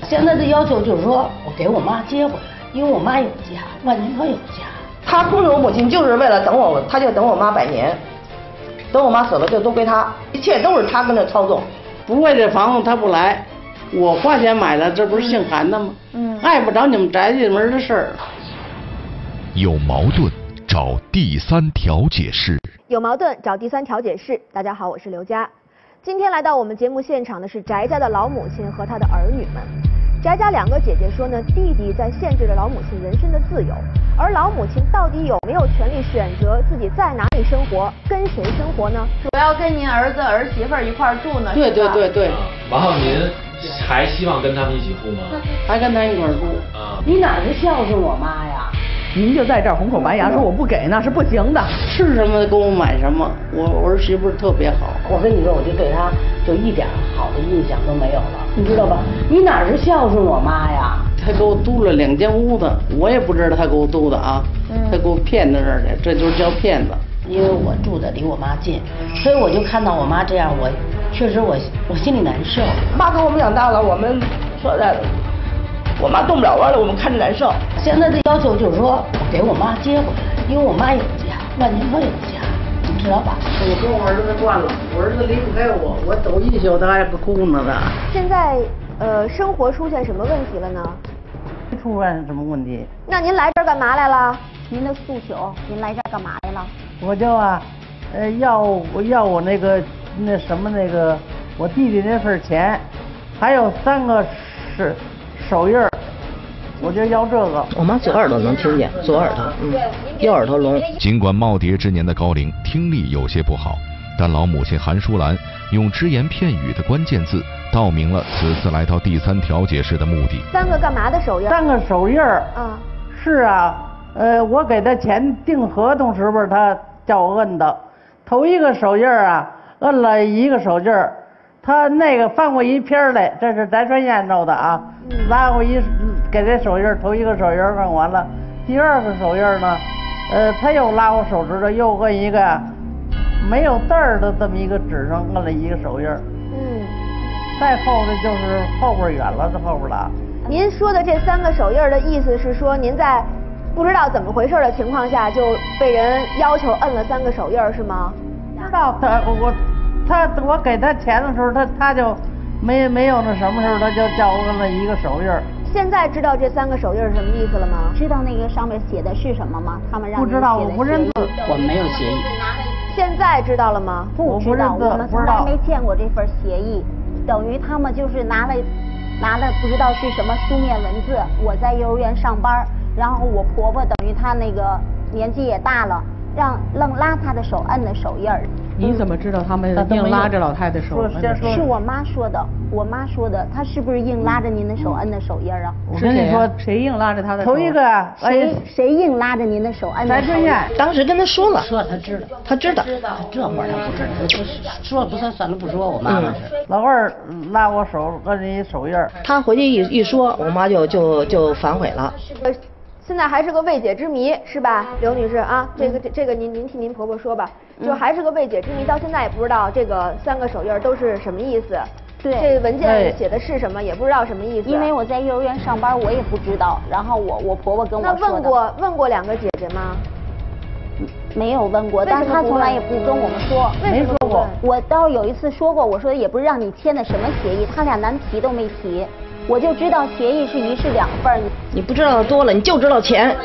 现在的要求就是说我给我妈接回来，因为我妈有家，万金科有家。 他控制我母亲就是为了等我，他就等我妈100年，等我妈死了就都归他，一切都是他跟着操纵。 不为这房子他不来，我花钱买的，这不是姓韩的吗？碍不着你们宅进门的事儿。 有矛盾找第三调解室。 有矛盾找第三调解室。大家好，我是刘佳。今天来到我们节目现场的是翟家的老母亲和她的儿女们。翟家2个姐姐说呢，弟弟在限制着老母亲人身的自由，而老母亲到底有没有权利选择自己在哪里生活，跟谁生活呢？ 主要跟您儿子儿媳妇一块儿住呢。 对对对对。 然后您还希望跟他们一起住吗？ 还跟他一块儿住。 你哪是孝顺我妈呀？ 您就在这儿红口白牙说我不给那是不行的， 吃什么给我买什么，我儿媳妇特别好。 我跟你说，我就对她就一点好的印象都没有了，你知道吧？你哪是孝顺我妈呀？ 他给我租了2间屋子，我也不知道他给我租的啊，他给我骗到这儿去，这就是叫骗子。 因为我住的离我妈近，所以我就看到我妈这样，我确实我心里难受。 妈给我们养大了，我们说实在的，我妈动不了弯了，我们看着难受。 现在的要求就是说我给我妈接回来，因为我妈有家，万金科有家，你知道吧？ 我跟我儿子惯了，我儿子离不开我，我走一宿他还不哭呢的。 现在生活出现什么问题了呢？ 没出现什么问题。 那您来这儿干嘛来了？ 您的诉求，您来这儿干嘛来了？ 我就要我那个我弟弟那份钱，还有3个手印儿，我就要这个。 我妈左耳朵能听见，左耳朵，右耳朵聋。 尽管耄耋之年的高龄听力有些不好，但老母亲韩淑兰用只言片语的关键字道明了此次来到第三调解室的目的。 3个干嘛的手印 ？3个手印儿。是啊，我给他钱订合同时候，他叫我摁的。头一个手印儿啊，摁了1个手印儿，他那个翻过一篇来，这是翟传燕弄的啊。拉过给这手印儿，头一个手印儿摁完了，第2个手印儿呢，他又拉我手指头，又摁一个没有字儿的这么一个纸上摁了1个手印儿。再后的就是后边远了，这后边了。 您说的这3个手印的意思是说，您在不知道怎么回事的情况下，就被人要求摁了3个手印是吗？ 知道我给他钱的时候，他就没有那什么时候，他就叫我摁了1个手印。 现在知道这3个手印是什么意思了吗？ 知道那个上面写的是什么吗？他们让不知道，我不认字， 我们没有协议。 现在知道了吗？ 不知道，我们从来没见过这份协议。等于他们就是拿了不知道是什么书面文字。我在幼儿园上班，然后我婆婆等于她那个年纪也大了，愣拉她的手摁的手印儿。 你怎么知道他们硬拉着老太太手？ 是我妈说的，她是不是硬拉着您的手摁的手印啊？ 我跟你说，谁硬拉着她的手？ 头一个谁硬拉着您的手摁的手印？ 当时跟他说了， 说他知道，这会儿他不知道，说不算了不说，我妈妈是。 老二拉我手摁1手印儿， 他回去一说，我妈就反悔了。 现在还是个未解之谜，是吧，刘女士啊？这个您替您婆婆说吧，就还是个未解之谜，到现在也不知道这个3个手印都是什么意思。 对， 这文件写的是什么也不知道什么意思。 因为我在幼儿园上班，我也不知道。然后我婆婆跟我说的。 那问过2个姐姐吗？ 没有问过，但是她从来也不跟我们说。 没说过。 我倒有一次说过，我说也不是让你签的什么协议，他俩连提都没提。我就知道协议是1式2份。 你不知道的多了，你就知道钱。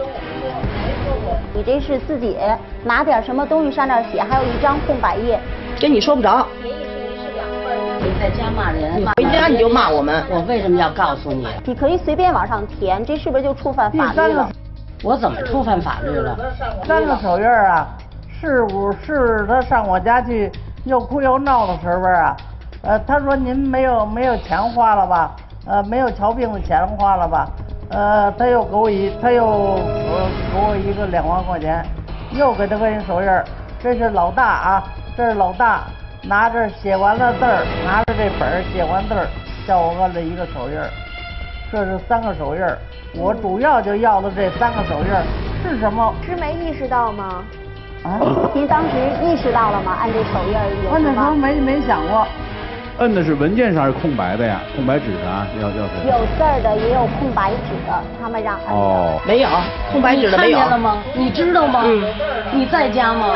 你这是自己拿点什么东西上那儿写，还有1张空白页， 跟你说不着。 协议是1式2份。 你在家骂人， 回家你就骂我们。 我为什么要告诉你？ 你可以随便往上填，这是不是就触犯法律了？ 我怎么触犯法律了 ？3个手印啊，是他上我家去又哭又闹的时候啊，他说您没有钱花了吧？没有瞧病的钱花了吧？他又给我一个2万块钱，又给他个人手印儿。这是老大啊，这是老大，拿着写完了字儿，拿着这本写完字儿，叫我摁了1个手印儿。这是3个手印儿，我主要就要的这3个手印儿是什么？ 是没意识到吗？ 您当时意识到了吗？按这手印有什么？ 按那时候没想过。 摁的是文件上是空白的呀，空白纸啊，要是有字儿的也有空白纸的，他们让摁的。 哦，没有空白纸的没有。 你看见了吗？你知道吗？你在家吗？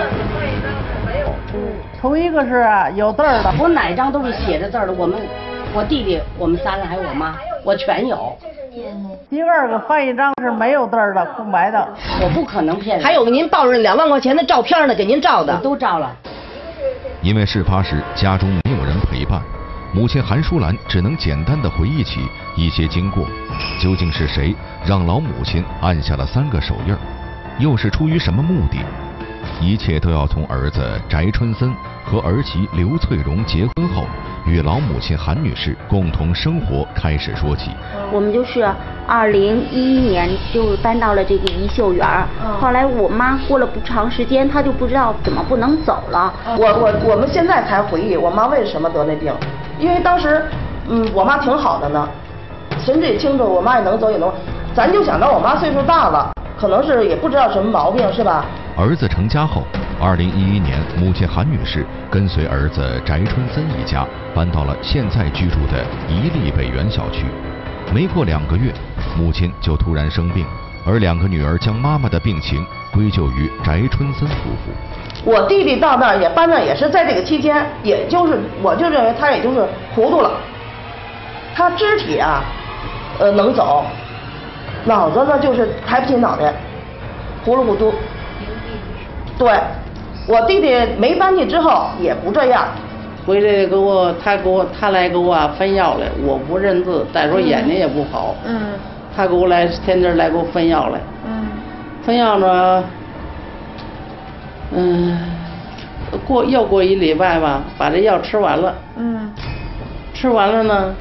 头一个是有字儿的， 我哪张都是写着字儿的。我弟弟，我们三人还有我妈，我全有。 第二个翻一张是没有字儿的，空白的。 我不可能骗人。 还有您抱着2万块钱的照片呢，给您照的。 都照了。 因为事发时家中没有人陪伴，母亲韩淑兰只能简单的回忆起一些经过。究竟是谁让老母亲按下了3个手印儿？又是出于什么目的？一切都要从儿子翟春森和儿媳刘翠荣结婚后与老母亲韩女士共同生活开始说起。 我们就是2011年就搬到了这个怡秀园，后来我妈过了不长时间，她就不知道怎么不能走了。 我们现在才回忆我妈为什么得那病，因为当时我妈挺好的呢，神志也清楚，我妈也能走也能，咱就想到我妈岁数大了，可能是也不知道什么毛病是吧？ 儿子成家后，2011年，母亲韩女士跟随儿子翟春森一家搬到了现在居住的宜丽北园小区。没过2个月，母亲就突然生病，而2个女儿将妈妈的病情归咎于翟春森夫妇。 我弟弟到那儿也搬那儿也是在这个期间，也就是我就认为他也就是糊涂了，他肢体啊，能走，脑子呢就是抬不起脑袋，糊里糊涂。对，我弟弟没搬去之后也不这样， 回来他来给我分药来，我不认字，再说眼睛也不好，他给我来天天来给我分药来，分药呢，过1礼拜吧，把这药吃完了，吃完了呢，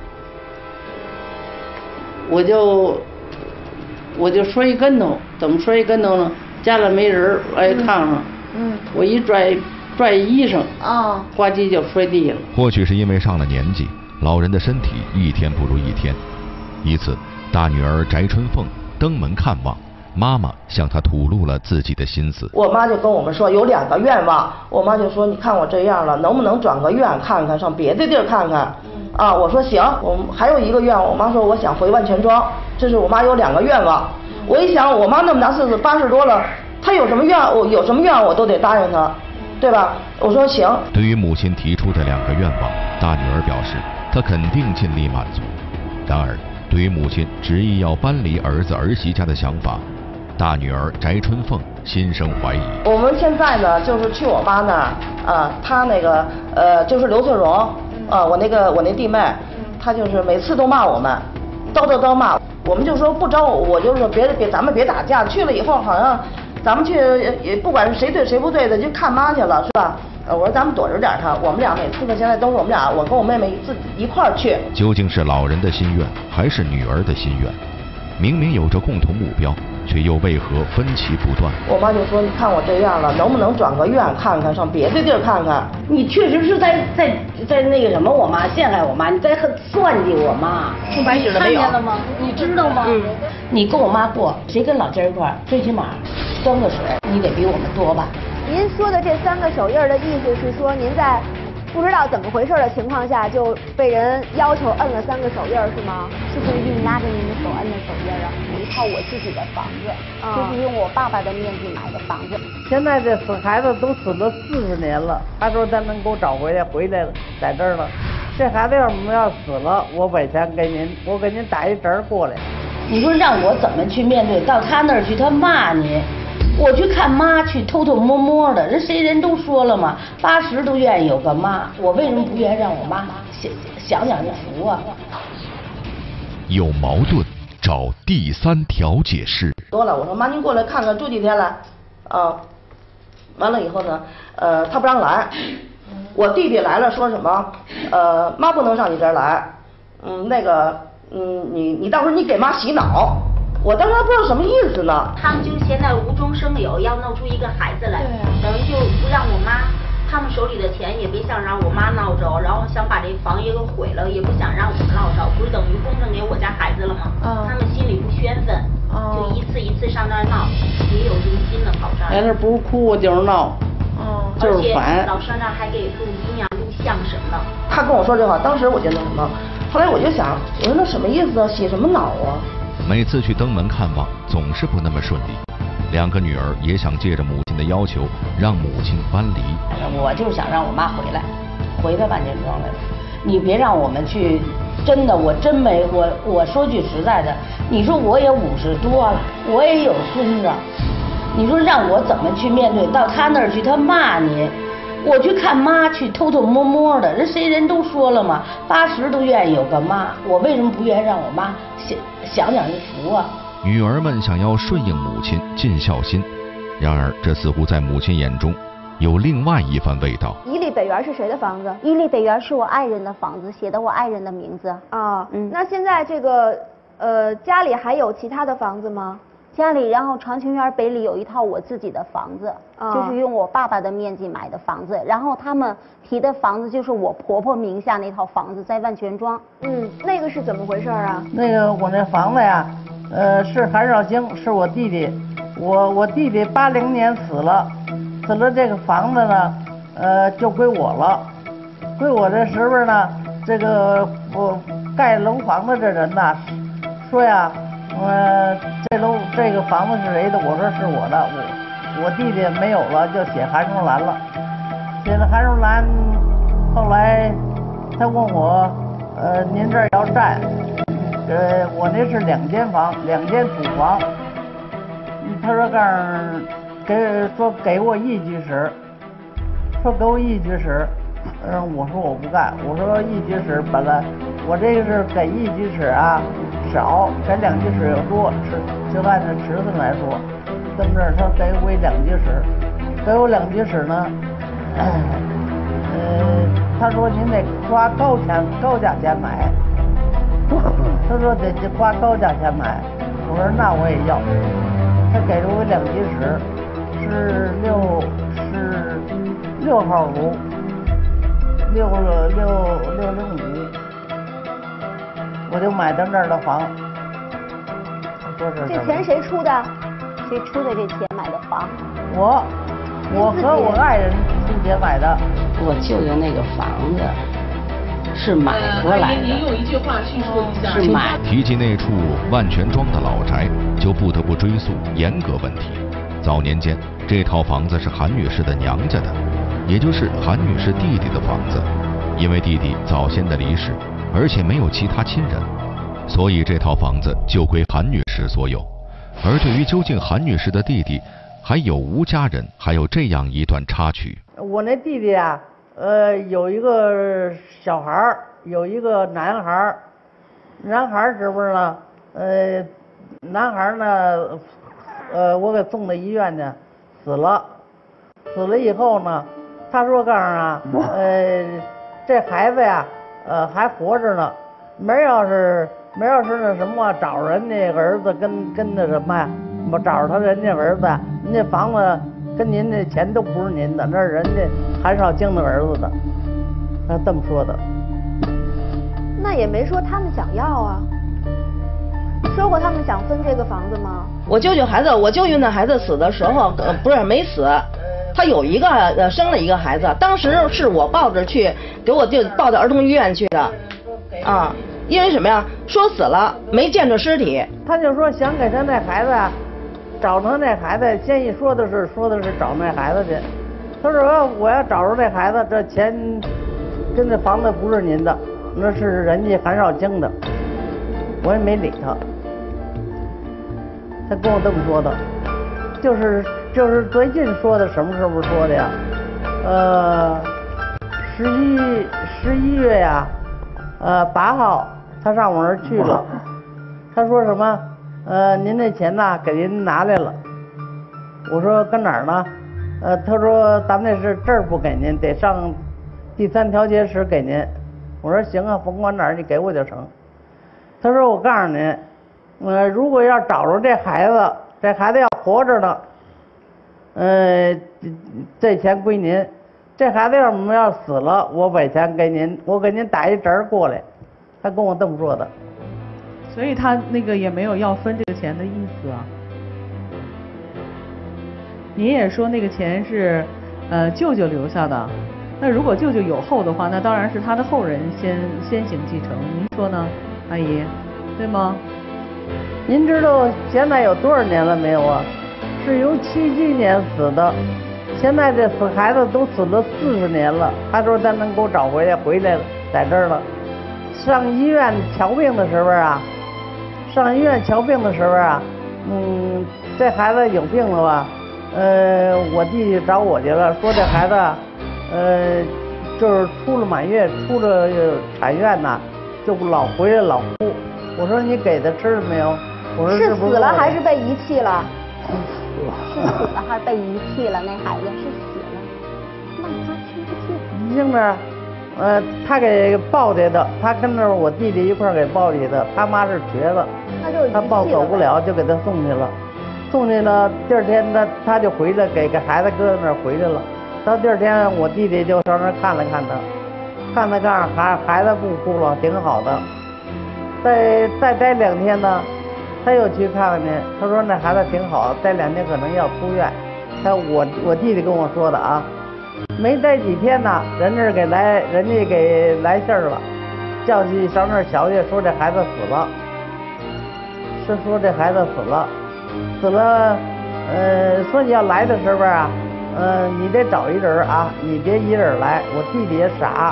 我就摔一跟头，怎么摔一跟头呢？家里没人，挨炕上，我一拽衣裳，呱唧就摔地了。 或许是因为上了年纪，老人的身体一天不如一天。一次，大女儿翟春凤登门看望，妈妈向她吐露了自己的心思。 我妈就跟我们说有2个愿望，我妈就说你看我这样了，能不能转个院看看，上别的地儿看看？我说行。我还有一个愿望，我妈说我想回万全庄，这是我妈有2个愿望。我一想，我妈那么大岁数，80多了，她有什么愿望我都得答应她，对吧？我说行。 对于母亲提出的2个愿望，大女儿表示她肯定尽力满足。然而，对于母亲执意要搬离儿子儿媳家的想法，大女儿翟春凤心生怀疑。 我们现在呢，就是去我妈那儿，她那个就是刘翠荣，我那弟妹，她就是每次都骂我们，叨骂。我们就说不招我就说别咱们别打架，去了以后好像咱们去也不管是谁对谁不对的，就看妈去了是吧？我说咱们躲着点她，我们俩每次呢现在都是我们俩，我跟我妹妹自己一块儿去。 究竟是老人的心愿还是女儿的心愿？明明有着共同目标，却又为何分歧不断？ 我妈就说你看我这样了，能不能转个院看看，上别的地儿看看？ 你确实是在那个什么我妈，陷害我妈，你在算计我妈。 空白纸的没有。 看见了吗？你知道吗？你跟我妈过，谁跟老家一块儿，最起码端个水，你得比我们多吧？ 您说的这3个手印的意思是说，您在不知道怎么回事的情况下就被人要求摁了3个手印是吗？ 是不一定拉着您的手摁的手印啊，有一套我自己的房子，就是用我爸爸的面积买的房子。 现在这死孩子都死了40年了，他说他能给我找回来了，在这儿了。这孩子要死了，我把钱给您，我给您打一折过来。 你说让我怎么去面对？到他那儿去，他骂你。我去看妈去，偷偷摸摸的，人都说了嘛，80都愿意有个妈，我为什么不愿意让我妈想就服啊？ 有矛盾，找第3调解室。 多了，我说妈您过来看看，住几天来？完了以后呢，他不让来。我弟弟来了，说什么？妈不能上你这儿来。你到时候你给妈洗脑。我当时还不知道什么意思呢。 他们就现在无中生有，要弄出一个孩子来，等于就不让我妈，他们手里的钱也别想让我妈闹着，然后想把这房也给毁了，也不想让我们闹着，不是等于公证给我家孩子了吗？他们心里不宣愤，就一次一次上这儿闹，也有用心的跑这儿。 在那不是哭就是闹，就是烦。 老上这儿还给录音啊、录像啊， 神呢。 他跟我说这话，当时我就那什么，后来我就想，我说那什么意思啊？洗什么脑啊？ 每次去登门看望，总是不那么顺利。两个女儿也想借着母亲的要求，让母亲搬离。 我就想让我妈回来万家庄来了。你别让我们去，真的，我真没我说句实在的，你说我也50多了，我也有孙子，你说让我怎么去面对？到他那儿去，他骂你。我去看妈去偷偷摸摸的，人都说了嘛，80都愿意有个妈，我为什么不愿意让我妈享一福啊？ 女儿们想要顺应母亲，尽孝心，然而这似乎在母亲眼中有另外一番味道。 伊利北园是谁的房子？ 伊利北园是我爱人的房子，写的我爱人的名字。 啊，那现在这个家里还有其他的房子吗？ 家里，然后长青园北里有一套我自己的房子，就是用我爸爸的面积买的房子，然后他们提的房子就是我婆婆名下那套房子，在万泉庄。 那个是怎么回事啊？ 那个我那房子呀，是韩少卿，是我弟弟，我弟弟80年死了，这个房子呢，就归我了，归我这时候呢，这个我盖楼房的这人呐，说呀。这个房子是谁的？我说是我的，我弟弟没有了，就写韩荣兰了。写了韩荣兰，后来他问我，您这儿要占，我那是2间房，2间主房。他说给我一居室，我说我不干，我说一居室本来我这个是给一居室啊。少给2居室有多，就按照尺寸来说，跟这儿他给我2居室，给我2居室呢，他说您得花高价钱买，他说得花高价钱买，我说那我也要，他给了我2居室，是6号楼，605。我就买到这儿的房， 这钱谁出的？ 谁出的这钱买的房？ 我和我爱人出钱买的。 我舅舅那个房子是买回来的。 您用一句话叙述一下。 是买。 提及那处万泉庄的老宅，就不得不追溯严格问题。早年间，这套房子是韩女士的娘家的，也就是韩女士弟弟的房子。因为弟弟早先的离世，而且没有其他亲人，所以这套房子就归韩女士所有。而对于究竟韩女士的弟弟还有无家人，还有这样一段插曲。 我那弟弟啊，有一个小孩儿，有一个男孩儿。男孩儿是不是呢？男孩儿呢，我给送到医院去，死了以后呢，他说告诉啊，这孩子呀，还活着呢。没要是那什么，找人家儿子跟那什么呀，找着他人家儿子，您这房子跟您这钱都不是您的，那是人家韩少卿的儿子的。他这么说的。 那也没说他们想要啊。说过他们想分这个房子吗？ 我舅舅那孩子死的时候，不是没死。他有一个生了一个孩子，当时是我抱着去，给我就抱到儿童医院去的，啊，因为什么呀？说死了，没见着尸体。 他就说想给他那孩子找他那孩子，先一说的是找那孩子去。他说我要找着这孩子，这钱跟这房子不是您的，那是人家韩少卿的。我也没理他，他跟我这么说的，就是最近说的，什么时候说的呀？11月呀，8号，他上我那儿去了。他说什么？您那钱呐，给您拿来了。我说跟哪儿呢？他说咱们那是这儿不给您，得上第3调解室给您。我说行啊，甭管哪儿，你给我就成。他说我告诉您，如果要找着这孩子要活着呢。这钱归您。这孩子要死了，我把钱给您，我给您打一折过来。他跟我这么说的。 所以他那个也没有要分这个钱的意思啊。您也说那个钱是舅舅留下的。 那如果舅舅有后的话，那当然是他的后人先行继承，您说呢，阿姨，对吗？ 您知道现在有多少年了没有啊？是由77年死的，现在这死孩子都死了40年了。他说他能给我找回来了，在这儿了。上医院瞧病的时候啊，这孩子有病了吧？我弟弟找我去了，说这孩子，就是出了满月，出了产院呐，就老回来老哭。我说你给他吃了没有？我说是死了还是被遗弃了？ 是死了还是被遗弃了？那孩子是死了，那他听不见。 听着，他给抱去的，他跟着我弟弟一块儿给抱去的，他妈是瘸子，他抱走不了，就给他送去了。送去了，第二天他就回来，给孩子搁在那儿回来了。到第二天，我弟弟就上那儿看了看他，孩子不哭了，挺好的。再待2天呢，他又去看看去，他说那孩子挺好，待2天可能要出院。我弟弟跟我说的啊，没待几天呢，人家给来信儿了，叫去上那儿瞧去，说这孩子死了，是说这孩子死了，说你要来的时候啊，你得找一人啊，你别一人来。我弟弟也傻，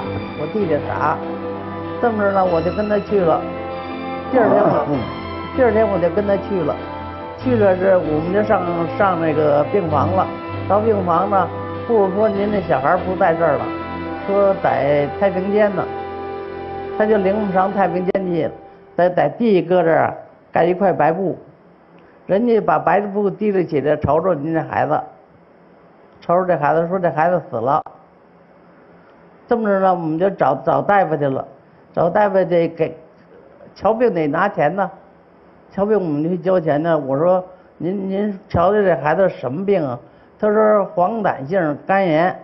这么着呢，我就跟他去了。第二天我就跟他去了，我们就上那个病房了。到病房呢，护士说您那小孩不在这儿了，说在太平间呢，他就领我们上太平间去，在地搁这儿盖一块白布，人家把白布提了起来，瞅瞅您这孩子，说这孩子死了。这么着呢，我们就找大夫去了，找大夫得给瞧病得拿钱呢，瞧病我们去交钱呢。我说您瞧瞧这孩子什么病啊？他说黄疸性肝炎。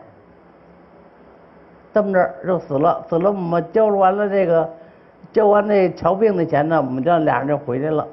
这么着就死了，我们交完那瞧病的钱呢，我们这俩人就回来了。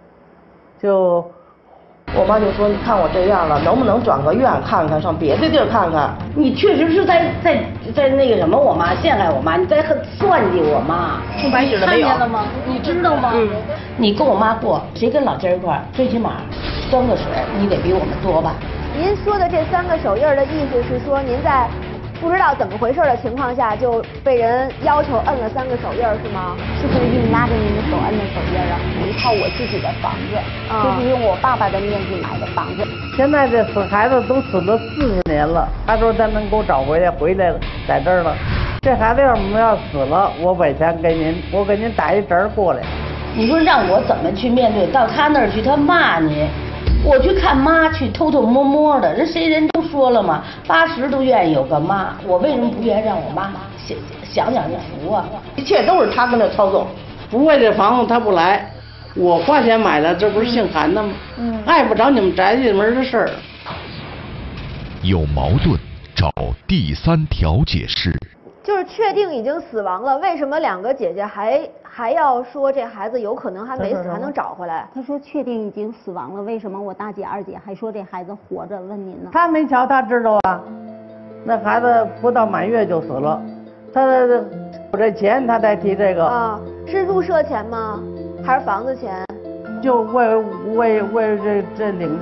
我妈就说：“你看我这样了，能不能转个院看看，上别的地儿看看？” 你确实是在那个什么我妈，陷害我妈，你在算计我妈。 送白纸了没有？ 看见了吗？你知道吗？你跟我妈过，谁跟老家一块儿，最起码端个水，你得比我们多吧？ 您说的这3个手印的意思是说，您在不知道怎么回事的情况下，就被人要求摁了3个手印是吗？ 是不是用拉着您的手摁的手印啊？有一套我自己的房子，就是用我爸爸的面积买的房子。 现在这死孩子都死了40年了，他说他能给我找回来了，在这儿了。这孩子要死了，我把钱给您，我给您打一折过来。 你说让我怎么去面对？到他那儿去，他骂你。我去看妈去，偷偷摸摸的，人都说了嘛，80都愿意有个妈，我为什么不愿意让我妈想就服啊？ 一切都是他跟着操纵。 不为这房子他不来，我花钱买的，这不是姓韩的吗？碍不着你们宅进门的事儿。 有矛盾，找第3调解室。 就是确定已经死亡了，为什么2个姐姐还要说这孩子有可能还没死，还能找回来？ 他说确定已经死亡了，为什么我大姐二姐还说这孩子活着？问您呢？ 他没瞧，他知道啊。那孩子不到满月就死了，他我这钱他才提这个啊，是入社钱吗？还是房子钱？ 就为这领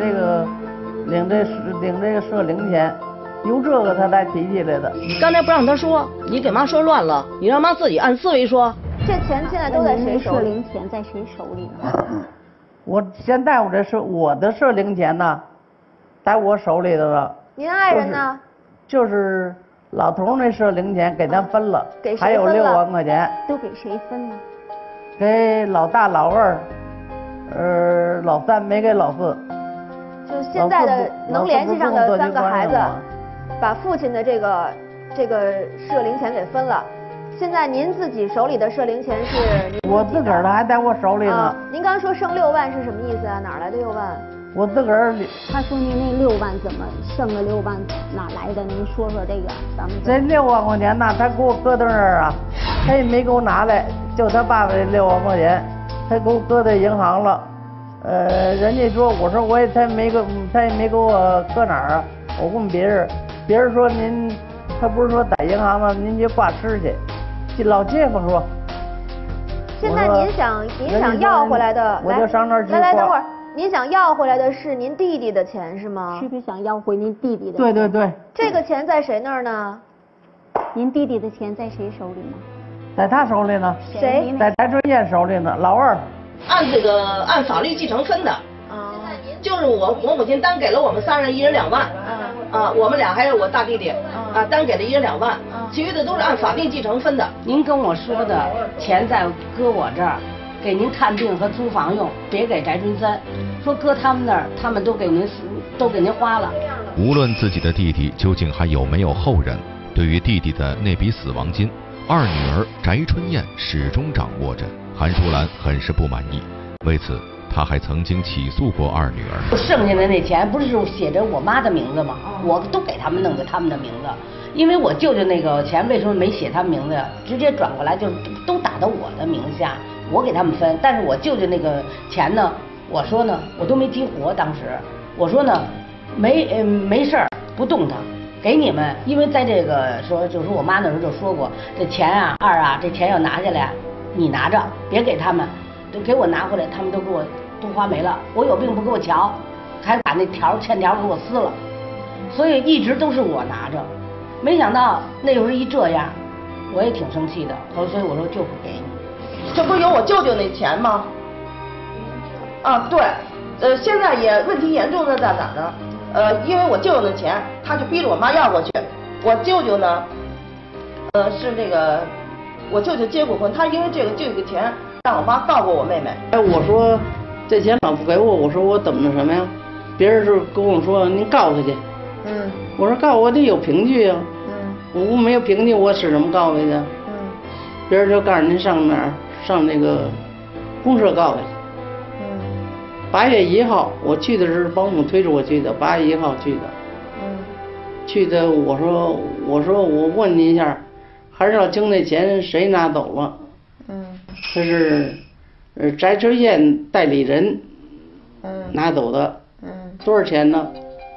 这个社龄钱。由这个他才提起来的。 你刚才不让他说，你给妈说乱了，你让妈自己按思维说。 这钱现在都在谁手里？ 社龄钱在谁手里呢？ 我现在我的社龄钱呢，在我手里头了。 您爱人呢？ 就是老头那社龄钱给他分了， 给谁分了？ 还有6万块钱。 都给谁分呢？ 给老大、老二，老3没给老4。 就现在的能联系上的3个孩子。把父亲的这个社龄钱给分了，现在您自己手里的社龄钱是？ 我自个儿的还在我手里呢。 您刚说剩6万是什么意思啊？哪来的6万？ 我自个儿。 他说您那6万怎么剩了6万哪来的？您说说这个，咱们。 这6万块钱呢，他给我搁在那儿啊，他也没给我拿来，就他爸爸这6万块钱，他给我搁在银行了。人家说，我说他也没给我搁哪儿啊？我问别人说您他不是说在银行呢，您就挂失去。老街坊说。 现在您想要回来的， 我就上那儿去。 来，等会儿，您想要回来的是您弟弟的钱是吗？ 是不是想要回您弟弟的？ 对对对。 这个钱在谁那儿呢？ 您弟弟的钱在谁手里呢？ 在他手里呢。 谁？ 在翟春燕手里呢，老二。 按法律继承分的。就是我母亲单给了我们3人1人2万。我们俩还有我大弟弟。单给了1人2万。其余的都是按法定继承分的。 您跟我说的钱在搁我这儿，给您看病和租房用，别给翟春三。说搁他们那儿，他们都给您花了。 无论自己的弟弟究竟还有没有后人，对于弟弟的那笔死亡金，二女儿翟春燕始终掌握着。韩淑兰很是不满意，为此她还曾经起诉过二女儿。 剩下的那钱不是写着我妈的名字吗？我都给他们弄着他们的名字。因为我舅舅那个钱为什么没写他们名字呀？直接转过来就是都打到我的名下，我给他们分。但是我舅舅那个钱呢，我说呢，我都没激活。当时我说呢，没事儿，不动它，给你们。因为在这个就是我妈那时候就说过，这钱啊，二啊，这钱要拿下来，你拿着，别给他们，都给我拿回来，他们都给我都花没了。我有病不给我瞧，还把那欠条给我撕了，所以一直都是我拿着。没想到那会儿一这样，我也挺生气的，所以我说就不给你。 这不是有我舅舅那钱吗？对，现在也问题严重的在哪呢？因为我舅舅的钱，他就逼着我妈要过去。我舅舅呢，是那个我舅舅结过婚，他因为这个钱让我妈告过我妹妹。 我说这钱老不给我，我说我怎么那什么呀？别人是跟我说您告他去。我说告我得有凭据啊。我没有凭据，我使什么告他去？别人就告诉您上哪儿，上那个公社告他去。8月1号我去的是保姆推着我去的，8月1号去的。去的我说我问您一下，韩少卿那钱谁拿走了？他是翟春燕代理人拿走的。多少钱呢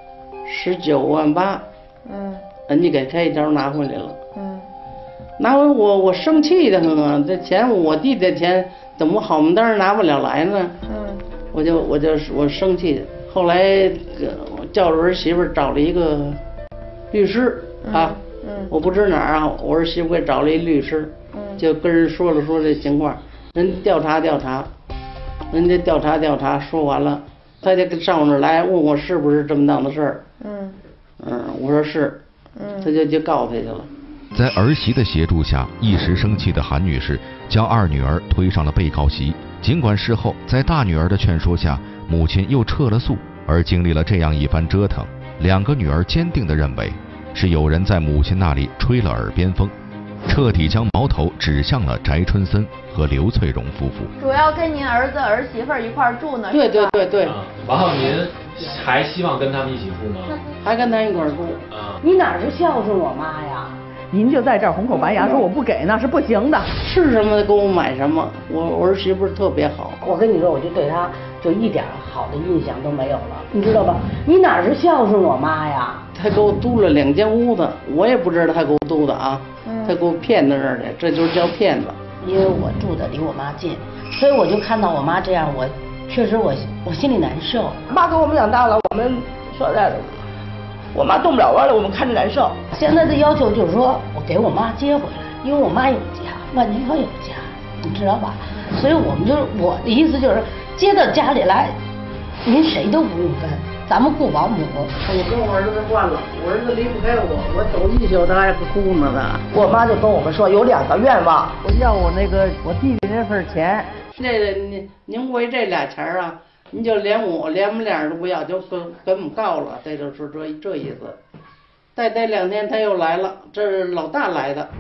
？19万8。人家给开一条拿回来了。拿回我生气的很啊！这钱我弟的钱怎么好么当拿不了来呢？我生气。后来我叫着儿媳妇找了一个律师啊。我不知哪儿啊，我儿媳妇给找了一律师，就跟人说了这情况，人调查，人家调查，说完了，他就上我那儿来问我是不是这么档子事儿。我说是。他就告他去了。 在儿媳的协助下，一时生气的韩女士将二女儿推上了被告席。尽管事后在大女儿的劝说下，母亲又撤了诉，而经历了这样一番折腾，两个女儿坚定地认为是有人在母亲那里吹了耳边风，彻底将矛头指向了翟春森和刘翠荣夫妇。 主要跟您儿子儿媳妇一块住呢。 对。 然后您还希望跟他们一起住吗？ 还跟他一块住。 你哪是孝顺我妈呀？ 您就在这儿红口白牙说我不给那是不行的。 是什么给我买什么，我儿媳妇特别好。 我跟你说，我就对她就一点好的印象都没有了，你知道吧？你哪是孝顺我妈呀？ 他给我租了2间屋子，我也不知道他给我租的啊。他给我骗到这儿去，这就是叫骗子。 因为我住的离我妈近，所以我就看到我妈这样，我确实我心里难受。 妈给我们养大了，我们说实在的，我妈动不了弯了，我们看着难受。 现在的要求就是说我给我妈接回来，因为我妈有家，万年可有家，你知道吧？所以我们就是我的意思就是接到家里来，您谁都不用跟，咱们雇保姆。 我跟我儿子惯了，我儿子离不开我走一宿他还不哭呢他。 我妈就跟我们说有2个愿望， 我要我弟弟那份钱。您为这俩钱啊，您就连我们俩人都不要，就跟我们告了，这就是这意思。再待2天他又来了，这是老大来的，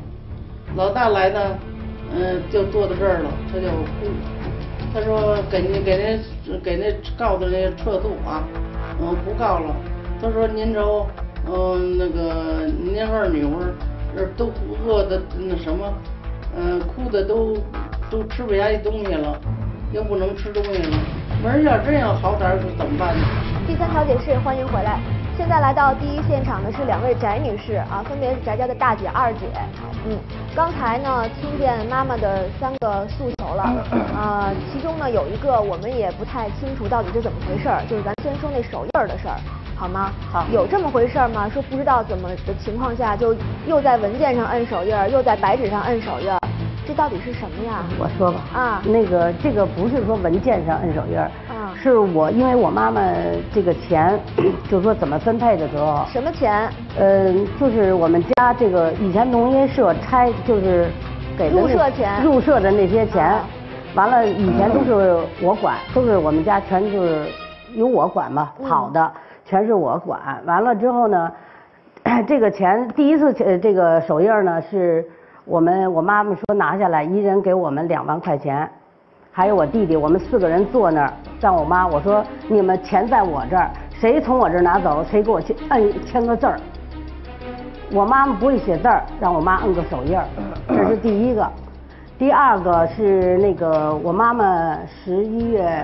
就坐到这儿了，他就哭，他说给那告的那撤诉啊，不告了。他说您瞅，那个您二女儿都饿的那什么，哭的都吃不下去东西了，又不能吃东西了。门要真要好点怎么办呢？ 第3调解室，欢迎回来。 现在来到第一现场的是2位翟女士啊，分别是翟家的大姐、二姐。刚才呢听见妈妈的3个诉求了，其中呢有一个我们也不太清楚到底是怎么回事儿，就是咱先说那手印儿的事儿，好吗？好。有这么回事儿吗？说不知道怎么的情况下，就又在文件上摁手印儿，又在白纸上摁手印儿，这到底是什么呀？ 我说吧。 啊。 这个不是说文件上摁手印儿。是我，因为我妈妈这个钱，就是说怎么分配的时候。 什么钱？ 就是我们家这个以前农业社拆，就是给的入社钱。 入社的那些钱，完了以前都是我管，都是我们家全就是由我管嘛，跑的全是我管。完了之后呢，这个钱第一次这个手印呢，是我妈妈说拿下来，一人给我们2万块钱。还有我弟弟，我们4个人坐那儿，让我妈我说你们钱在我这儿，谁从我这儿拿走，谁给我签个字儿。我妈妈不会写字儿，让我妈摁个手印儿，这是第一个。第二个是那个我妈妈11月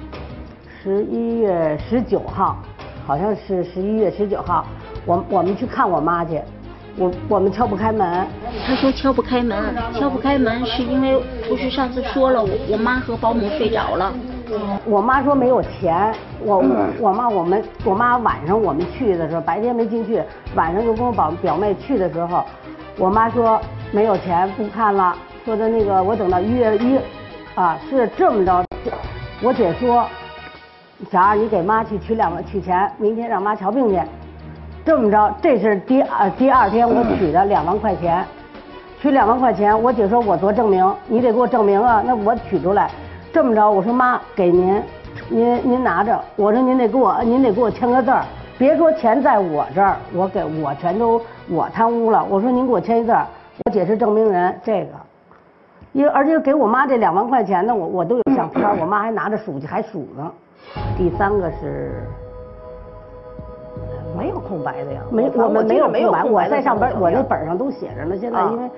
19号，好像是11月19号，我们去看我妈去。我们敲不开门， 他说敲不开门是因为不是上次说了我妈和保姆睡着了。 我妈说没有钱，我妈晚上我们去的时候，白天没进去，晚上就跟我表妹去的时候，我妈说没有钱不看了，说的那个我等到1月1，是这么着。我姐说，小二你给妈去取钱，明天让妈瞧病去。这么着，这是第二天我取的2万块钱，取2万块钱，我姐说我做证明，你得给我证明啊，那我取出来。这么着，我说妈给您拿着，我说您得给我签个字儿，别说钱在我这儿，我全都我贪污了，我说您给我签一字儿，我姐是证明人，这个，而且给我妈这2万块钱呢，我都有相片，我妈还拿着数还数呢。第3个是。 没有空白的呀， 我们没有空白，我在上边我那本上都写着呢。现在因为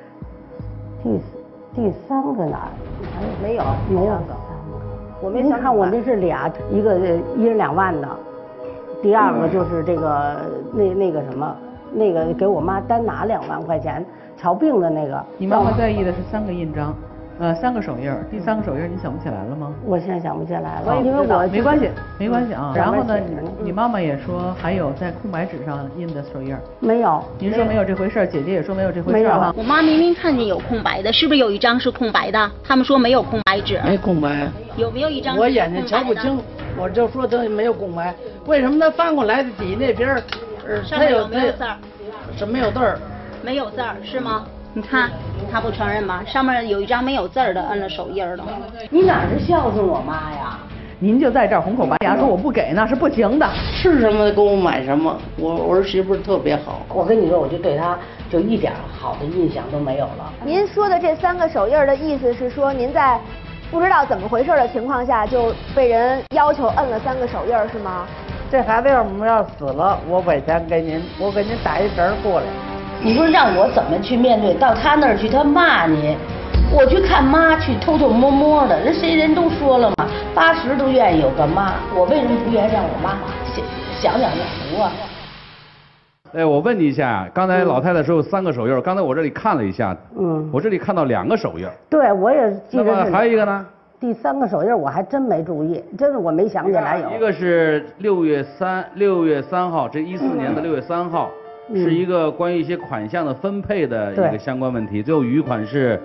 第3个哪儿没有我没想看我这是俩，一个1人2万的，第二个就是这个那个什么那个给我妈单拿2万块钱瞧病的那个。 你妈妈在意的是3个印章。3个手印儿，第3个手印儿你想不起来了吗？ 我现在想不起来了，因为我没关系啊。然后呢，你妈妈也说还有在空白纸上印的手印儿。 没有。 您说没有这回事儿，姐姐也说没有这回事儿哈。 我妈明明看见有空白的，是不是有一张是空白的？他们说没有空白纸。 没空白。 有没有一张？ 我眼睛瞧不清，我就说他没有空白。为什么他翻过来的底那边上面有没有字儿？ 是没有字儿。 没有字儿是吗？你看，他不承认吧？上面有一张没有字儿的，摁了手印儿了。 你哪是孝顺我妈呀？ 您就在这儿红口白牙说我不给那是不行的。 是什么给我买什么，我儿媳妇特别好。 我跟你说，我就对她就一点好的印象都没有了。 您说的这3个手印的意思是说，您在不知道怎么回事的情况下，就被人要求摁了3个手印是吗？ 这孩子要死了，我把钱给您，我给您打一折过来。 你说让我怎么去面对？到他那儿去，他骂你，我去看妈去，偷偷摸摸的，人都说了嘛，80都愿意有个妈，我为什么不愿意让我妈想就服啊？ 我问你一下，刚才老太太说有3个手印，刚才我这里看了一下，我这里看到2个手印。 对，我也记得。 那么还有一个呢？ 第3个手印我还真没注意，真是我没想起来有。 一个是6月3号，这14年的6月3号。是一个关于一些款项的分配的一个相关问题，最后余款是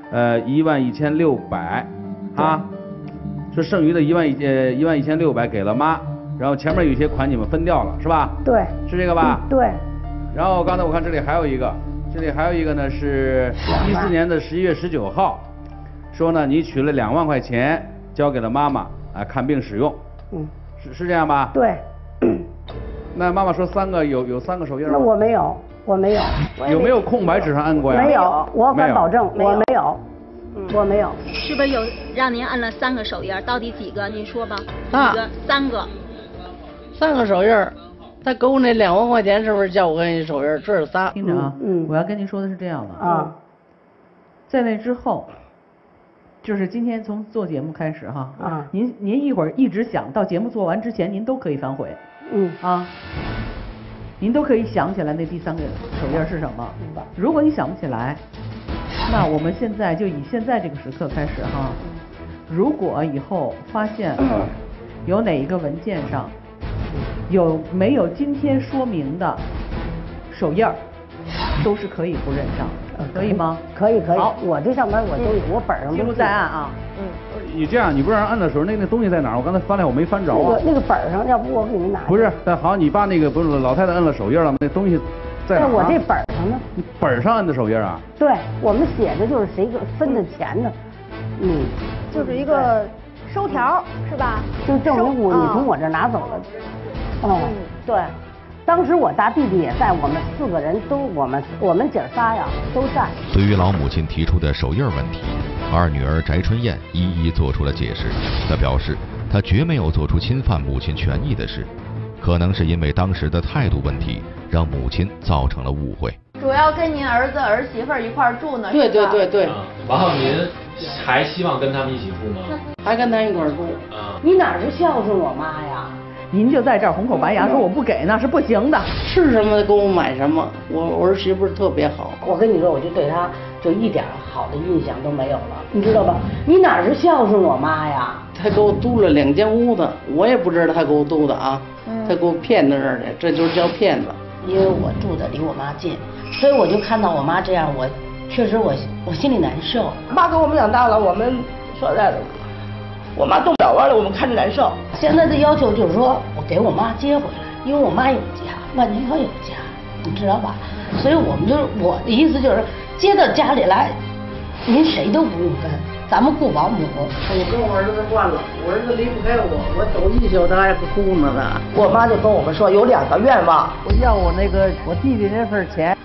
11600啊，说剩余的11600给了妈，然后前面有一些款你们分掉了是吧？ 对， 是这个吧？ 对。 然后刚才我看这里还有一个呢是14年的11月19号，说呢你取了2万块钱交给了妈妈看病使用，是这样吧？ 对。 那妈妈说3个有3个手印吗？ 那我没有。 有没有空白纸上按过呀？ 没有，我敢保证我没有。我没有。 是不是有让您按了3个手印？到底几个？您说吧。几个？3个。 3个手印，他给我那2万块钱是不是叫我给你手印？这是仨。 听着啊，我要跟您说的是这样的啊，在那之后。就是今天从做节目开始哈，您一会儿一直想到节目做完之前，您都可以反悔， 您都可以想起来那第3个手印是什么。如果你想不起来，那我们现在就以现在这个时刻开始哈，如果以后发现有哪一个文件上有没有今天说明的手印儿，都是可以不认上，可以吗？ 可以。 好， 我这上面我都有，我本上记录在案啊。 你这样，你不让人按的时候，那东西在哪儿？我刚才翻来我没翻着啊。 那个本上，要不我给您拿。 不是，但好，你把那个不是老太太摁了手印了吗？那东西在哪儿？ 我这本上呢。 你本上摁的手印啊？ 对，我们写的就是谁分的钱呢？ 就是一个收条是吧？ 就证明你从我这拿走了。对。当时我大弟弟也在，我们4个人都我们姐仨呀都在。 对于老母亲提出的手印问题，二女儿翟春燕一一做出了解释。她表示，她绝没有做出侵犯母亲权益的事，可能是因为当时的态度问题，让母亲造成了误会。 主要跟您儿子儿媳妇一块住呢， 对。 然后您还希望跟他们一起住吗？ 还跟他一块住。 你哪是孝顺我妈呀？ 您就在这儿红口白牙说我不给，那是不行的。 吃什么给我买什么，我儿媳妇特别好。我跟你说，我就对她就一点好的印象都没有了，你知道吧？ 你哪是孝顺我妈呀？ 他给我租了2间屋子，我也不知道他给我租的啊，他给我骗到这儿去，这就是叫骗子。 因为我住的离我妈近，所以我就看到我妈这样，我确实我心里难受。 妈给我们养大了，我们说实在的，我妈动不了弯了，我们看着难受。 现在的要求就是说我给我妈接回来，因为我妈有家，万金科有家，你知道吧？所以我的意思就是接到家里来，您谁都不用跟，咱们雇保姆。 我跟我儿子惯了，我儿子离不开我走一宿他还不哭呢呢。 我妈就跟我们说有2个愿望， 我要我弟弟那份钱。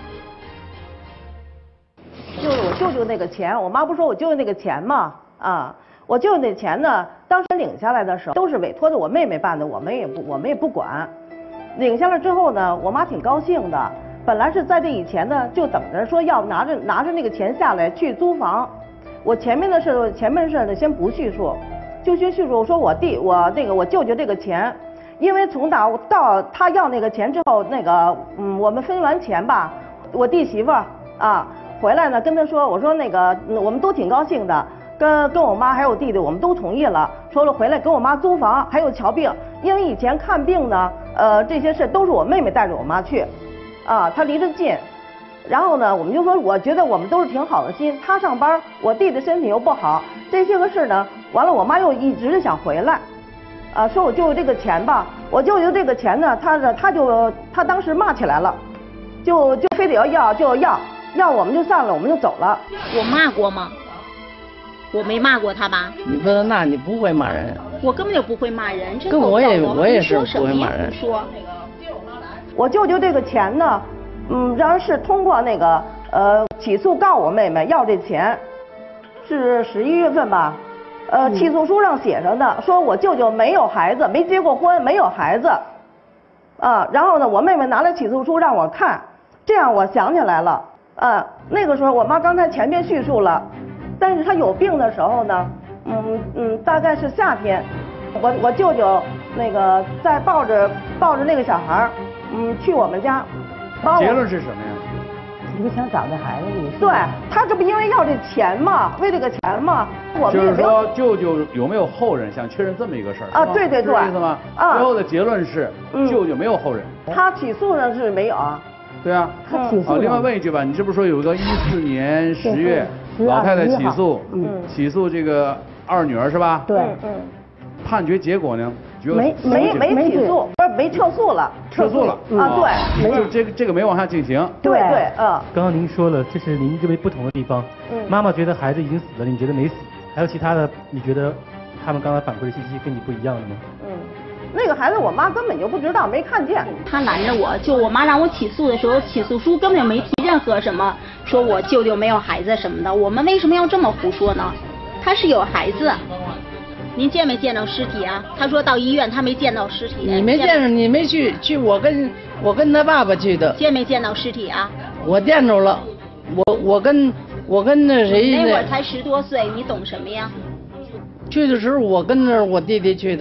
就是我舅舅那个钱，我妈不说我舅舅那个钱吗？我舅舅那钱呢，当时领下来的时候都是委托的我妹妹办的，我们也不管。领下来之后呢，我妈挺高兴的。本来是在这以前呢，就等着说要拿着那个钱下来去租房。我前面的事呢先不叙述，就先叙述我说我舅舅这个钱，因为从到他要那个钱之后，我们分完钱吧，我弟媳妇回来呢跟他说，我说我们都挺高兴的。跟我妈还有弟弟，我们都同意了，说了回来给我妈租房，还有瞧病，因为以前看病呢，这些事都是我妹妹带着我妈去，她离得近，然后呢，我们就说，我觉得我们都是挺好的心，她上班，我弟弟身体又不好，这些个事呢，完了我妈又一直想回来，说我舅舅这个钱吧，我舅舅这个钱呢，他当时骂起来了，就非得要我们就散了，我们就走了。 我骂过吗？我没骂过他吧？ 你说那你不会骂人？ 我根本就不会骂人， 跟我也是不会骂人。 说， 我舅舅这个钱呢，然后是通过起诉告我妹妹要这钱，是11月份吧，起诉书上写上的，说我舅舅没有孩子，没结过婚，没有孩子，然后呢，我妹妹拿来起诉书让我看，这样我想起来了，那个时候我妈刚才前面叙述了。但是他有病的时候呢，大概是夏天，我舅舅在抱着那个小孩去我们家， 结论是什么呀？ 你想找这孩子，你对他这不因为要这钱嘛，为这个钱嘛，我们就是说舅舅有没有后人，想确认这么一个事儿对， 是这意思吗？最后的结论是舅舅没有后人。 他起诉上是没有啊。 对啊。好，另外问一句吧，你这不是说有个14年10月。老太太起诉这个二女儿是吧？ 对， 判决结果呢？ 没起诉，不是没撤诉了。 撤诉了对，就这个没往下进行。 对， 刚刚您说了，这是您认为不同的地方。妈妈觉得孩子已经死了，你觉得没死？还有其他的，你觉得他们刚才反馈的信息跟你不一样的吗？ 那个孩子我妈根本就不知道，没看见。 他拦着我，就我妈让我起诉的时候，起诉书根本就没提任何什么说我舅舅没有孩子什么的。我们为什么要这么胡说呢？他是有孩子。您见没见到尸体啊？他说到医院他没见到尸体。 你没见着，你没去我跟他爸爸去的。 见没见到尸体啊？ 我见着了，我跟那谁。 那会儿才10多岁，你懂什么呀？ 去的时候我跟着我弟弟去的。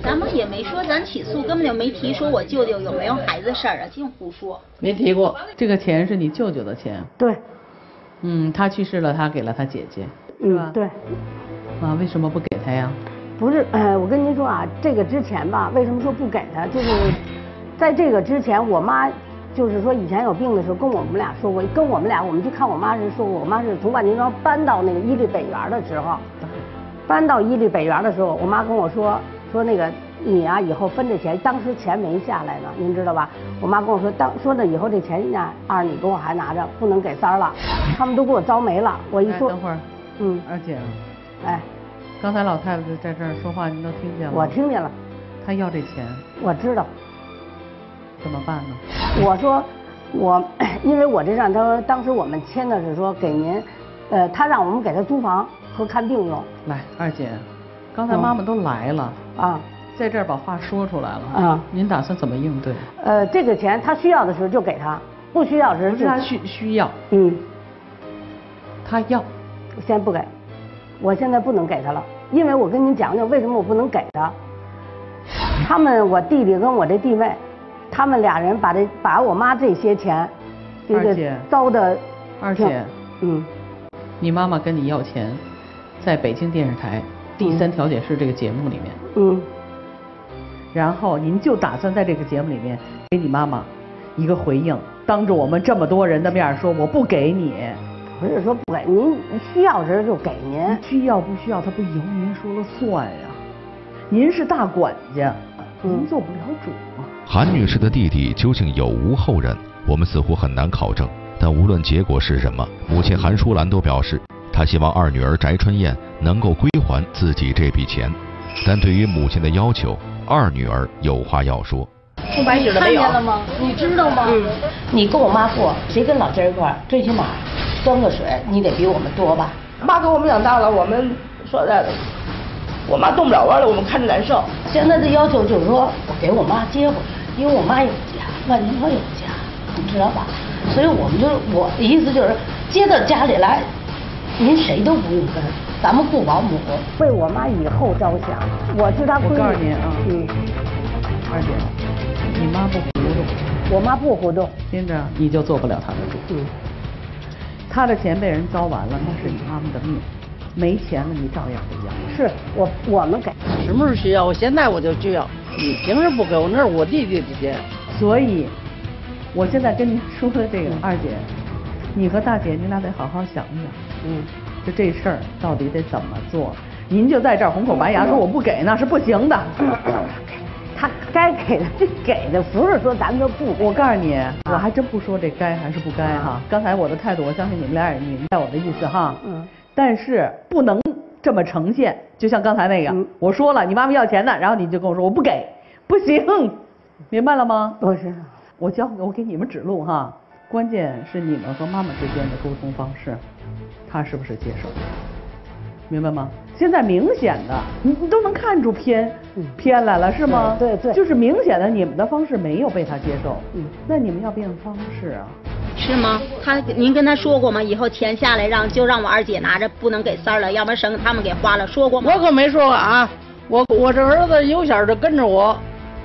咱们也没说咱起诉，根本就没提说我舅舅有没有孩子事儿啊，净胡说。 没提过。这个钱是你舅舅的钱。 对。 他去世了，他给了他姐姐，是吧？ 对。 啊，为什么不给他呀？ 不是，我跟您说啊，这个之前吧，为什么说不给他？就是在这个之前，我妈就是说以前有病的时候，跟我们俩说过，我们去看我妈时说过，我妈是从万金庄搬到那个伊利北园的时候，搬到伊利北园的时候，我妈跟我说那个你啊以后分这钱，当时钱没下来呢，您知道吧？我妈跟我说说的以后这钱呢，二你给我还拿着，不能给三儿了，他们都给我招没了。我一说， 等会儿，二姐，刚才老太太在这儿说话，您都听见了？ 我听见了。 她要这钱， 我知道。 怎么办呢？ 我说因为我这上他当时我们签的是说给您，他让我们给他租房和看病用。 来，二姐，刚才妈妈都来了在这儿把话说出来了您打算怎么应对？ 这个钱他需要的时候就给他，不需要时不是他需要，他要， 先不给，我现在不能给他了，因为我跟您讲讲为什么我不能给他。他们我弟弟跟我这弟妹，他们俩人把我妈这些钱，这个糟的。 二姐，你妈妈跟你要钱，在北京电视台第3调解室这个节目里面，然后您就打算在这个节目里面给你妈妈一个回应，当着我们这么多人的面说我不给你。 不是说不给您，需要时就给您， 需要不需要他不由您说了算呀。您是大管家，您做不了主啊。 韩女士的弟弟究竟有无后人，我们似乎很难考证。但无论结果是什么，母亲韩淑兰都表示，她希望二女儿翟春燕能够归还自己这笔钱。但对于母亲的要求，二女儿有话要说。 你看见了吗？你知道吗？你跟我妈过，谁跟老家一块儿，最起码端个水，你得比我们多吧？ 妈给我们养大了，我们说实在的，我妈动不了弯了，我们看着难受。 现在的要求就是说，我给我妈接回去，因为我妈有家，万金庄有家，你知道吧？所以我的意思就是接到家里来，您谁都不用跟，咱们雇保姆， 为我妈以后着想。我是她闺女。 我告诉您啊，二姐，你妈不糊涂， 我妈不糊涂， 听着你就做不了她的主。她的钱被人糟完了，那是你妈妈的命，没钱了你照样得要。 是我们给。 什么时候需要？我现在我就需要。你凭什么不给我？那是我弟弟的钱。 所以，我现在跟您说的这个二姐，你和大姐你俩得好好想想，就这事儿到底得怎么做？您就在这儿红口白牙说我不给，那是不行的。 他该给的就给的，不是说咱们就不给。 我告诉你，我还真不说这该还是不该哈。刚才我的态度，我相信你们俩也明白我的意思哈。但是不能这么呈现，就像刚才那个，我说了你妈妈要钱呢，然后你就跟我说我不给，不行，明白了吗？ 我知道。 我给你们指路哈，关键是你们和妈妈之间的沟通方式，她是不是接受？明白吗？现在明显的，你都能看出偏来了是吗？ 对， 就是明显的你们的方式没有被他接受。那你们要变方式啊？ 是吗？您跟他说过吗？以后钱下来就让我二姐拿着，不能给三儿了，要不然省他们给花了，说过吗？ 我可没说过啊，我这儿子由小就跟着我。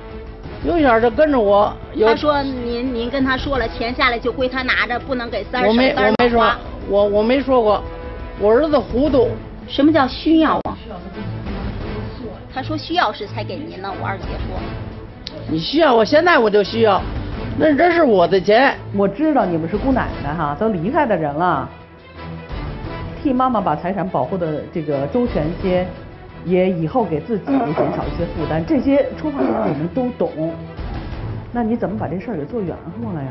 他说您跟他说了，钱下来就归他拿着，不能给三儿。 我没说，我没说过，我儿子糊涂。 什么叫需要啊？他说需要时才给您呢，我二姐说。 你需要，我现在我就需要，那这是我的钱。 我知道你们是姑奶奶哈，都离开的人了，替妈妈把财产保护的这个周全些。也以后给自己也减少一些负担，这些出发点我们都懂。那你怎么把这事儿给做圆乎了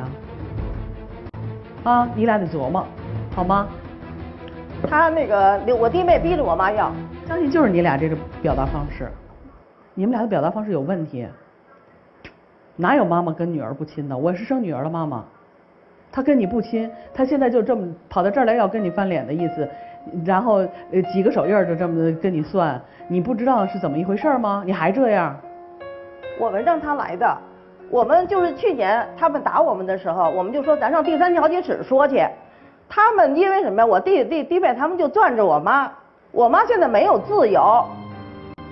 呀？你俩得琢磨，好吗？ 他那个我弟妹逼着我妈要， 相信就是你俩这个表达方式，你们俩的表达方式有问题。哪有妈妈跟女儿不亲的？我是生女儿的妈妈，她跟你不亲，她现在就这么跑到这儿来要跟你翻脸的意思。然后几个手印就这么跟你算，你不知道是怎么一回事吗？你还这样？ 我们让他来的，我们就是去年他们打我们的时候，我们就说咱上第3调解室说去。他们因为什么呀？我弟妹他们就攥着我妈，我妈现在没有自由，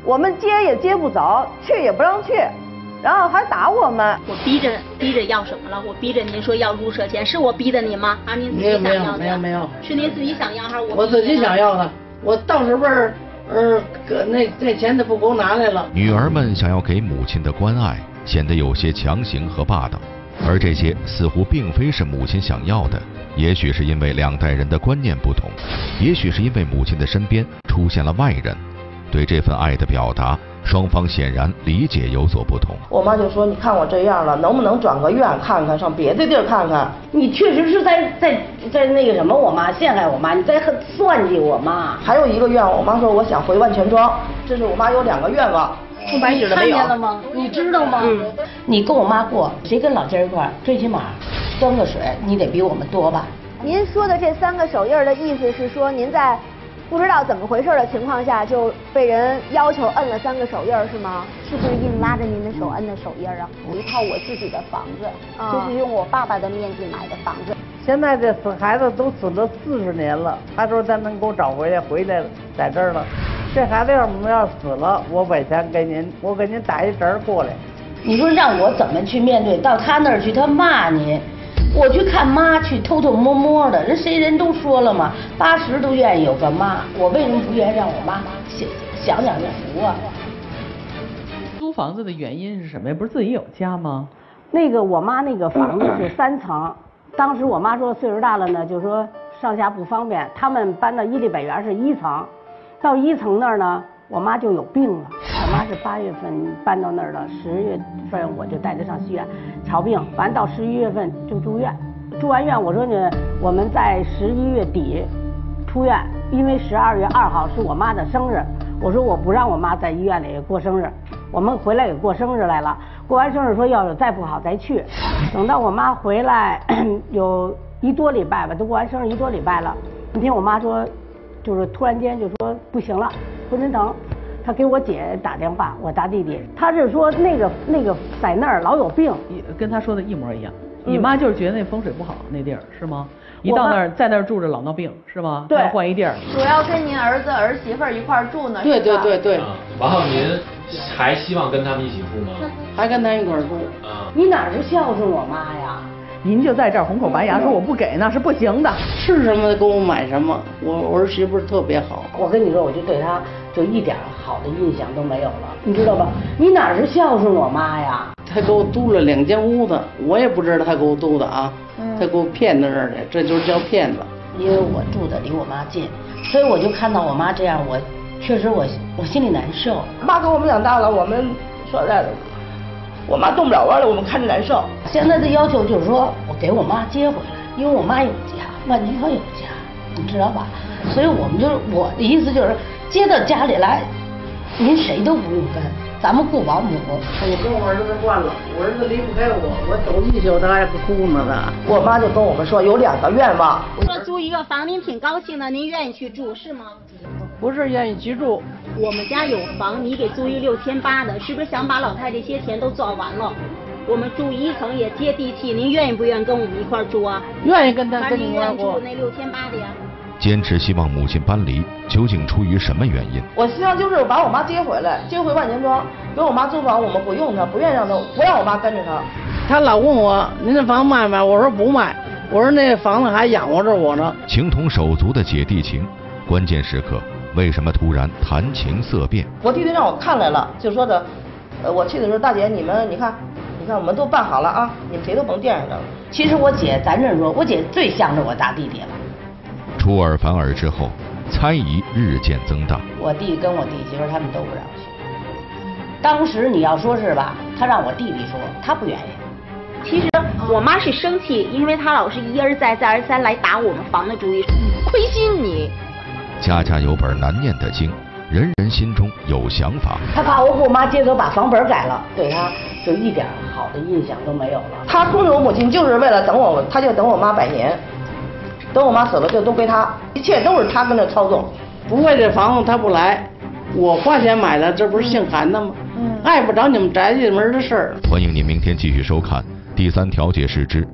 我们接也接不走，去也不让去，然后还打我们。 我逼着要什么了？我逼着您说要入社钱，是我逼的您吗？啊，您自己想要的？ 没有， 是您自己想要还是我自己想要的？我到时候那钱他不给我拿来了。 女儿们想要给母亲的关爱，显得有些强行和霸道，而这些似乎并非是母亲想要的。也许是因为两代人的观念不同，也许是因为母亲的身边出现了外人。对这份爱的表达，双方显然理解有所不同。 我妈就说：“你看我这样了，能不能转个院看看，上别的地儿看看？” 你确实是在那个什么，我妈陷害我妈，你在算计我妈。 还有一个愿望，我妈说我想回万全庄，这是我妈有2个愿望。 出白纸的没有？看见了吗？你知道吗？你跟我妈过，谁跟老家一块儿，最起码端个水，你得比我们多吧？ 您说的这3个手印的意思是说，您在不知道怎么回事的情况下，就被人要求摁了3个手印是吗？ 是不是硬拉着您的手摁的手印啊？有一套我自己的房子，就是用我爸爸的面积买的房子。 现在这死孩子都死了40年了，他说他能给我找回来在这儿了。这孩子要死了，我把钱给您，我给您打一折过来。 你说让我怎么去面对？到他那儿去，他骂你。我去看妈去，偷偷摸摸的，人都说了嘛，80都愿意有个妈，我为什么不愿意让我妈想就服啊？ 租房子的原因是什么呀？不是自己有家吗？ 那个我妈那个房子是3层，当时我妈说岁数大了呢，就说上下不方便，他们搬到伊利北园是1层，到1层那儿呢，我妈就有病了。我妈是8月份搬到那儿的，10月份我就带她上西院瞧病，完到11月份就住院。住完院，我说呢，我们在11月底出院，因为12月2号是我妈的生日，我说我不让我妈在医院里过生日，我们回来给过生日来了。过完生日说要是再不好再去，等到我妈回来有1多礼拜吧，都过完生日1多礼拜了。那天我妈说，就是突然间就说不行了，浑身疼。他给我姐打电话，我大弟弟，他是说那个在那儿老有病， 跟他说的一模一样。你妈就是觉得那风水不好，那地儿是吗？一到那儿，在那儿住着老闹病是吗？ 对， 换一地儿。 主要跟您儿子儿媳妇一块住呢。 对。 然后您还希望跟他们一起住吗？ 还跟他一块住。 你哪是孝顺我妈呀？ 您就在这儿红口白牙说我不给那是不行的， 吃什么给我买什么，我儿媳妇特别好。 我跟你说，我就对她就一点好的印象都没有了，你知道吧？你哪是孝顺我妈呀？ 他给我租了2间屋子，我也不知道他给我租的啊，他给我骗到这儿去，这就是叫骗子。 因为我住的离我妈近，所以我就看到我妈这样，我确实我心里难受。 妈给我们养大了，我们说实在的，我妈动不了弯了，我们看着难受。 现在的要求就是说我给我妈接回来，因为我妈有家，万金川有家，你知道吧？所以我们就是我的意思就是接到家里来，您谁都不用跟，咱们雇保姆。 我跟我儿子惯了，我儿子离不开我走一宿他还不哭呢的。 我妈就跟我们说有2个愿望。 说租一个房您挺高兴的，您愿意去住是吗？ 不是愿意居住。 我们家有房，你给租一6800的，是不是想把老太这些钱都赚完了？我们住1层也接地气，您愿意不愿意跟我们一块住啊？ 愿意跟你一块住。 您愿意住那6800的呀？ 坚持希望母亲搬离，究竟出于什么原因？ 我希望就是把我妈接回来，接回万钱庄，给我妈租房，我们不用她，不愿意让她，不让我妈跟着她。 她老问我，您这房卖不卖？我说不卖，我说那房子还养活着我呢。 情同手足的姐弟情，关键时刻为什么突然谈情色变？ 我弟弟让我看来了，就说的，我去的时候，大姐你看我们都办好了啊，你们谁都甭惦着了。 其实我姐，咱这说，我姐最向着我大弟弟了。 出尔反尔之后，猜疑日渐增大。 我弟跟我弟媳妇他们都不让去。当时你要说是吧，他让我弟弟说，他不愿意。 其实我妈是生气，因为她老是一而再再而三来打我们房的主意，亏心你。 家家有本难念的经，人人心中有想法。 他把我给我妈接走，把房本改了，对他就一点好的印象都没有了。 他控制我母亲就是为了等我，他就等我妈100年，等我妈死了就都归他，一切都是他跟着操纵。 不为这房子他不来，我花钱买的，这不是姓韩的吗？碍不着你们宅进门的事儿。 欢迎您明天继续收看《第3调解室之